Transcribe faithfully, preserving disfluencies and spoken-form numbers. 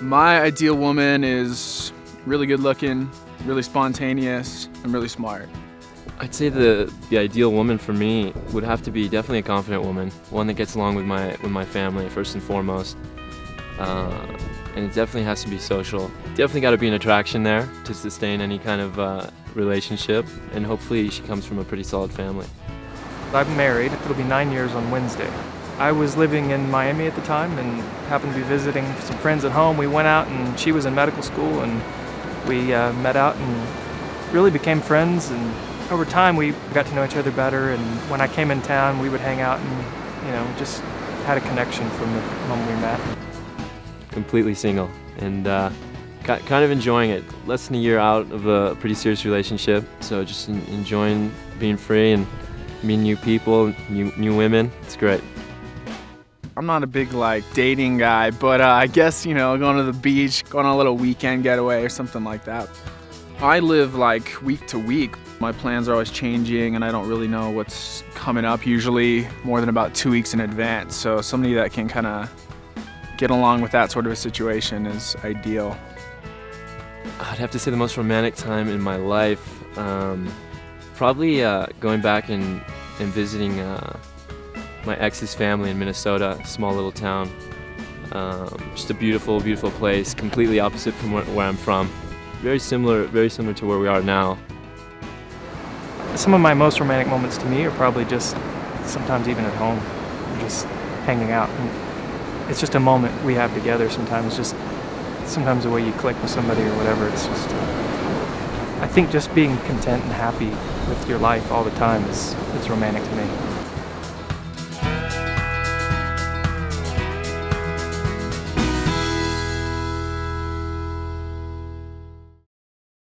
My ideal woman is really good looking, really spontaneous, and really smart. I'd say the, the ideal woman for me would have to be definitely a confident woman, one that gets along with my, with my family first and foremost. Uh, and it definitely has to be social. Definitely got to be an attraction there to sustain any kind of uh, relationship, and hopefully she comes from a pretty solid family. I'm married. It'll be nine years on Wednesday. I was living in Miami at the time and happened to be visiting some friends at home. We went out and she was in medical school and we uh, met out and really became friends, and over time we got to know each other better, and when I came in town we would hang out and, you know, just had a connection from the moment we met. Completely single and uh, kind of enjoying it. Less than a year out of a pretty serious relationship, so just enjoying being free and meeting new people, new, new women. It's great. I'm not a big like dating guy, but uh, I guess, you know, going to the beach, going on a little weekend getaway or something like that. I live like week to week. My plans are always changing and I don't really know what's coming up usually more than about two weeks in advance. So somebody that can kind of get along with that sort of a situation is ideal. I'd have to say the most romantic time in my life, um, probably uh, going back and, and visiting uh, my ex's family in Minnesota, a small little town. Um, just a beautiful, beautiful place, completely opposite from where, where I'm from. Very similar, very similar to where we are now. Some of my most romantic moments to me are probably just sometimes even at home, just hanging out. And it's just a moment we have together sometimes, just sometimes the way you click with somebody or whatever. It's just, uh, I think just being content and happy with your life all the time is, it's romantic to me.